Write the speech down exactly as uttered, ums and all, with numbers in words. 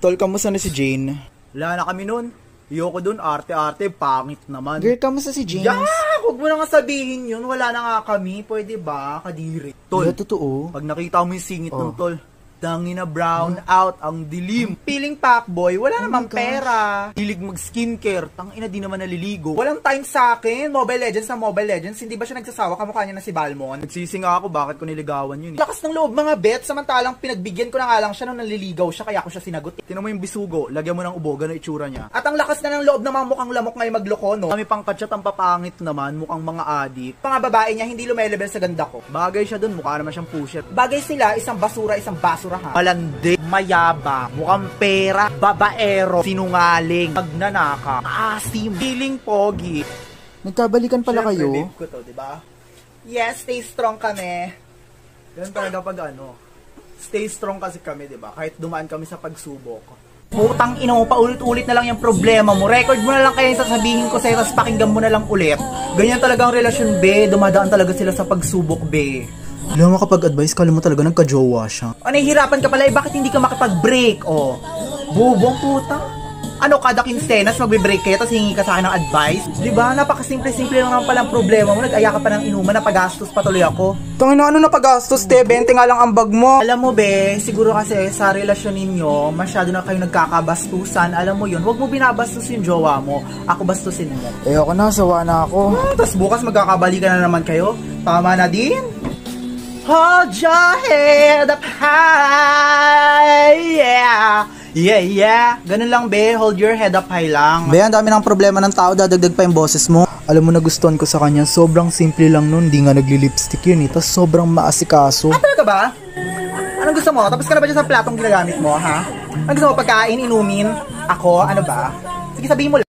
Tol, kamusta na si Jane? Wala na kami nun. Ayoko dun, arte-arte, pangit naman. Girl, kamusta si James? Yeah! Huwag mo na nga sabihin yun. Wala na nga kami. Pwede ba? Kadiri. Tol, Yeah, totoo. pag nakita mo yung singit Oh. ng tol, tangina brown out, ang dilim. Feeling packboy, wala Oh namang my gosh. pera. Hilig mag-skincare, tangina di naman naliligo. Walang time sa akin. Mobile Legends na Mobile Legends, hindi ba siya nagsasawa? Kamukha niya na si Balmon. Nagsisi nga ako, bakit ko niligawan yun eh. Lakas ng loob mga bet, samantalang pinagbigyan ko na nga lang siya nung naliligaw siya, kaya ko siya sinagot. Tinan mo yung bisugo, lagyan mo ng ubo, gano'y itsura niya. At ang lakas na ng loob ng mga mukhang lamok ngayon magloko, no? Kami pang katsat ang papangit naman, mukhang mga adik. Mga babae niya, hindi lumelevel sa ganda ko. Bagay siya dun, mukha naman siyang pusher. Bagay sila, isang basura, isang basura ha. Malandi, mayaba, mukhang pera, babaero, sinungaling, magnanaka, asim, feeling pogi. Nagkabalikan pala Siyempre, kayo? babe ko to, diba? Yes, stay strong kami. Ganun talaga pag ano, stay strong kasi kami, diba? Kahit dumaan kami sa pagsubok. Putang ina mo, paulit-ulit na lang yung problema mo. Record mo na lang kaya yung sasabihin ko sa'yo, tapos pakinggan mo na lang ulit. Ganyan talaga ang relasyon, be. Dumadaan talaga sila sa pagsubok, be. Alam mo kapag advice, kala mo talaga nagka-jowa siya. O, nahihirapan ka pala, eh, bakit hindi ka makapag-break? O, bubong puta. Ano, kada kinsenas magbe-break kayo, tapos hingi ka sa akin ng advice? Diba? Napakasimple-simple lang naman palang problema mo. Nag-aya ka pa ng inuman, napagastos patuloy ako. Tangin na ano na pag-gastos, te? bente nga lang ang bag mo. Alam mo, be, siguro kasi sa relasyon ninyo, masyado na kayo nagkakabastusan. Alam mo yun, huwag mo binabastos yung jowa mo. Ako bastusin mo. Eh ako na, sawa na ako. Ah, tapos bukas magkakabalikan na naman kayo. Tama na din. Hold your head up high, yeah. Yeah, yeah. Ganun lang, be. Hold your head up high lang. Be, ang dami ng problema ng tao, dadagdag pa yung boses mo. Alam mo, nagustuhan ko sa kanya, sobrang simple lang nun, di nga nagli-lipstick yun eh, tas sobrang maasikaso. Ah, talaga ba? Anong gusto mo? Tapos ka na ba dyan sa platong ginagamit mo, ha? Anong gusto mo? Pagkain, inumin? Ako? Ano ba? Sige, sabihin mo lang.